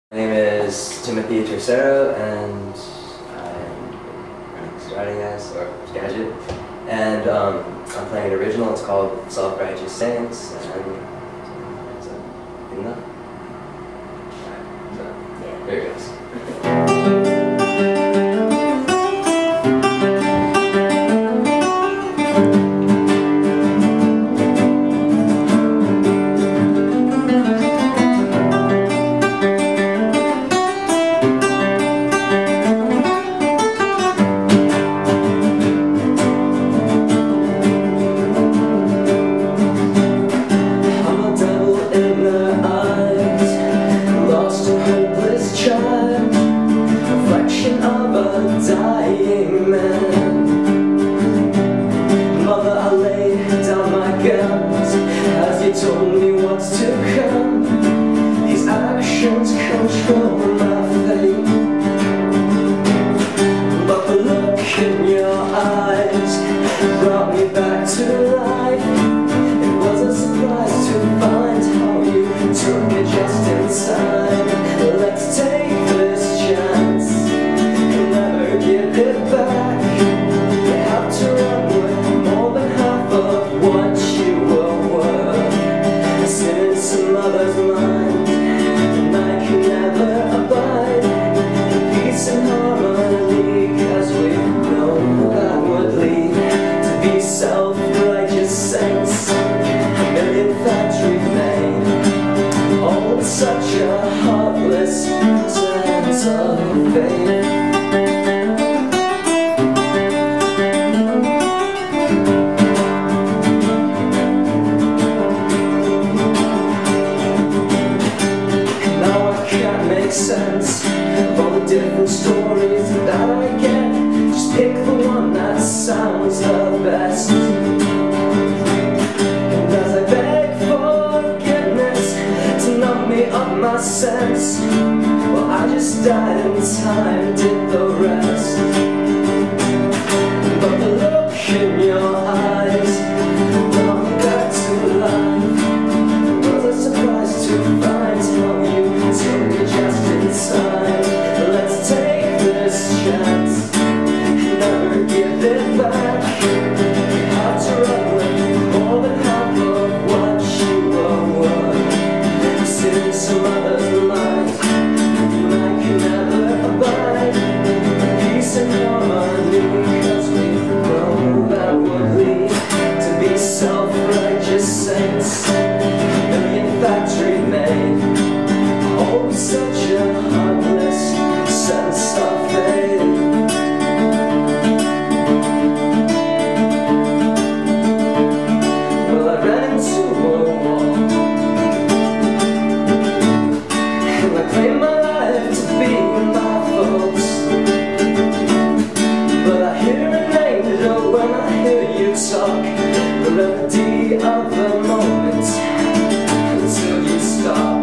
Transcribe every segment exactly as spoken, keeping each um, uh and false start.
My name is Timothy Tercero, and I'm starting as or Gadget, and um, I'm playing an original. It's called Self-Righteous Saints, and that's good enough. Alright, so yeah, here it goes. Dying man. Mother, I laid down my guns as you told me what's to come. These actions control my fate, but the look in your eyes brought me back to life. It was a surprise to find how you took me just in time. Let's take this chance, give it back. You have to run with more than half of what you were worth. Sit in some other's mind, and I can never abide in peace and harmony, cause we know that would lead to be self-righteous saints. A million factories made, all with such a heartless sense of faith. Sense of all the different stories that I get. Just pick the one that sounds the best. And as I beg forgiveness to numb me up my sense, well, I just died in time, did the rest. But the look in your eyes brought me back to life. It was a surprise to find how you took me just inside. Let's take this chance, never give it back. You have to run with more than half of what you are worth. Sit in some other's mind, and I can never abide in peace and harmony, cause we know that would lead to be self-righteous saints. A million factory made, oh, such a heartless sense of faith. Well, I ran into a wall, and I claimed my life to be my fault. But I hear an angel when I hear you talk, the remedy of the moment until you stop.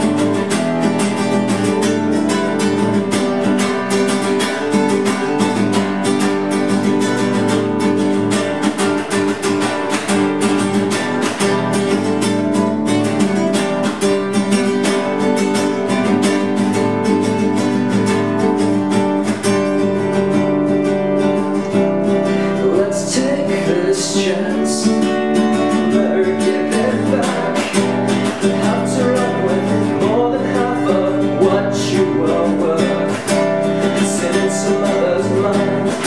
Chance, never give it back. You have to run with more than half of what you are worth. Sit in some other's mind.